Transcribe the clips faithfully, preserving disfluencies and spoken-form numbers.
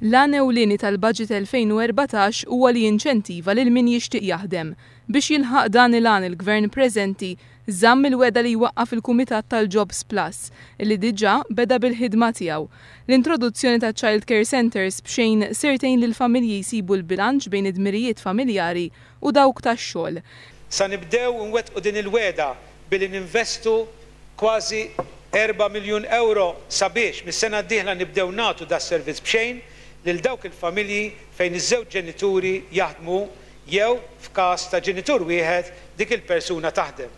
L-għan ewlieni tal-Baġit elfejn u erbatax huwa li jinċentiva lil min jixtieq jaħdem. Biex jilħaq dan il-għan il-Gvern preżenti żamm il-weda li jwaqqaf il-Kumitat tal-Jobs Plus, li diġà beda bil-ħidma tiegħu. L-introduzzjoni ta' Child Care Centers b'xejn sirtejn lil familji jsibu l-bilanċ bejn id-dmirijiet familjari u dawk tax-xogħol. Sa nibdew nwettqu din il-weda billi ninvestu kważi erba' miljun euro sabiex mis-sena d-dieħla nibdew nagħtu da' servizz b'xejn lil dawk il-familji fejn iż-żewġ ġenituri jaħdmu jew f'każ ta' ġenitur wieħed dik il-persuna taħdem.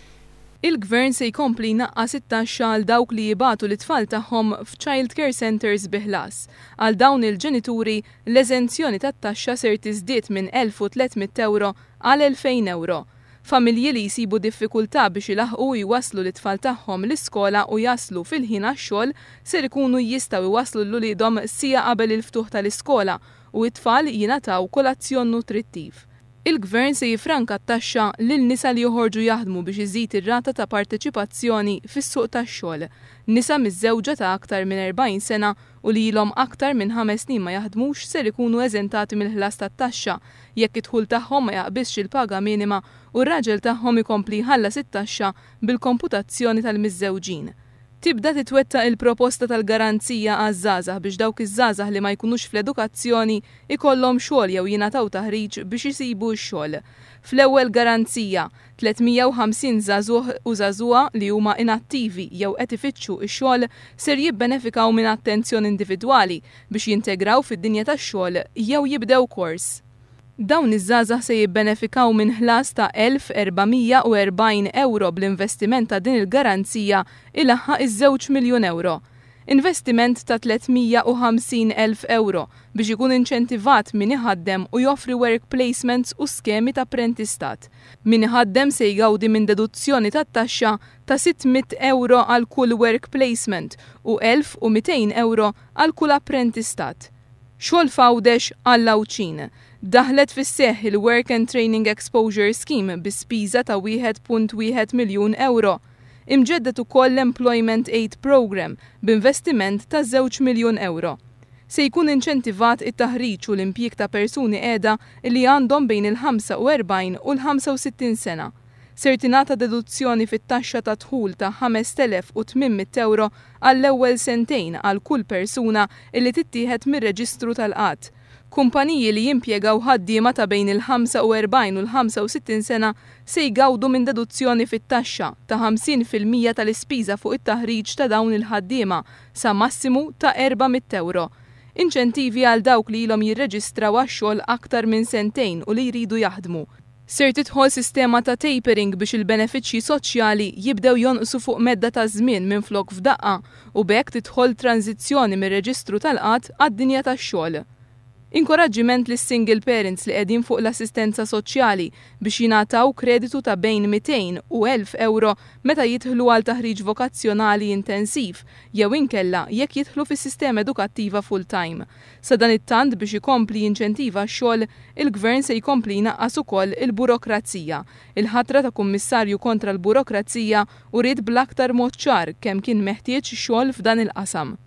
Il-Gvern se jkompli jnaqqas it-taxxa għal dawk li jibatu l-itfal tagħhom f'Child Care Centers bi ħlas. Għal dawn il-ġenituri l-eżenzjoni tat-taxxa ser tiżdied minn elf u tlietmiet euro għal elfejn euro. Familji li jsibu diffikultà biex ilaħqu jwaslu l-itfal tagħhom l-iskola u jaslu fil-ħin għax-xogħol ser ikunu jistgħu jwaslu l-uliedhom sija qabel il-ftuħ tal-iskola u t-tfal jingħataw kolazzjon nutrittiv. Il-Gvern se jifranka t-taxxa lil nisa li joħorġu jaħdmu biex iżid ir-rata ta' parteċipazzjoni fis-suq tax-xogħol. Nisa miż-żewġa ta' aktar minn erbgħin sena u li ilhom aktar minn ħames snin ma jaħdmux ser ikunu eżentati mill-ħlas tat-taxxa jekk id-dħul tagħhom ma jaqbisx il-paga minima u r-raġel tagħhom ikompli jħallas it-taxxa bil-komputazzjoni tal-miż-żewġin. Tibda titwetta il-proposta tal-garanzija għaż-żgħażagħ biex dawk iż-żgħażagħ li ma jkunux fl-edukazzjoni ikollhom xogħol jew jingħataw taħriġ biex isibu x-xogħol. Fl-ewwel garanzija, tlietmija u ħamsin żagħżugħ u żagħżugħa li huma inattivi jew qed ifittxu x-xogħol ser jibbenefikaw minn attenzjoni individwali biex jintegraw fid-dinja tax-xogħol jew jibdew kors. Dawn iż-żgħażagħ se jibbenefikaw minn ħlas ta' elf erba'mija u erbgħin euro bl-investiment ta' din il-garanzija ilaħħaq iż-żewġ miljun euro. Investiment ta' tlietmija u ħamsin elf euro biex ikun inċentivat min iħaddem u joffri work placements u skemi ta' apprentistat. Min iħaddem se jgawdi minn deduzzjoni tat-taxxa ta' sittmiet euro għal kull work placement u elf u mitejn euro għal kull apprentistat. Xogħol fawdex għall-awċin. Daħlet fis-seħħ il-Work and Training Exposure Scheme bi spiża ta' wieħed punt wieħed miljun euro. Imġeddet ukoll l-Employment Aid Program b'investiment ta' żewġ miljun euro. Se jkun inċentivat it-taħriġ u l-impjieg ta' persuni qiegħda li għandhom bejn il-ħamsa u erbgħin u l-ħamsa u sittin sena. Ser tingħata deduzzjoni fit-taxxa ta' dħul ta' ħames telef u tmien euro għall-ewwel sentejn għal kull persuna li tittieħed mir-reġistru tal-qatt. Kumpaniji li jimpjegaw ħaddiema ta' bejn il-ħamsa u erbgħin u l-ħamsa u sittin sena se jgawdu minn deduzzjoni fit-taxxa ta' ħamsin fil-mija tal-ispiża fuq it-taħriġ ta' dawn il-ħaddiema sa massimu ta' erba'miet euro. Inċentivi għal dawk li ilhom jirreġistraw għax-xogħol aktar minn sentejn u li jridu jaħdmu. Ser tidħol sistema ta' tapering biex il-benefiċċji soċjali jibdew jonqsu fuq medda ta' żmien minflok f'daqqa u b'hekk tidħol tranzizzjoni mir-reġistru tal-qatt għad-dinja tax-xogħol. Inkoraġġiment lis single parents li qegħdin fuq l-assistenza soċjali biex jingħataw kreditu ta' bejn mitejn u elf euro meta jidħlu għal taħriġ vokazzjonali intensiv jew inkella jekk jidħlu fis-sistema edukattiva full-time. Sa dan it-tant biex ikompli jinċentiva x-xogħol, il-Gvern se jkompli jnaqqas ukoll il-burokrazija. Il-ħatra ta' kummissarju kontra l-burokrazija uried bl-aktar mod ċar kemm kien meħtieġ xogħol f'dan il-qasam.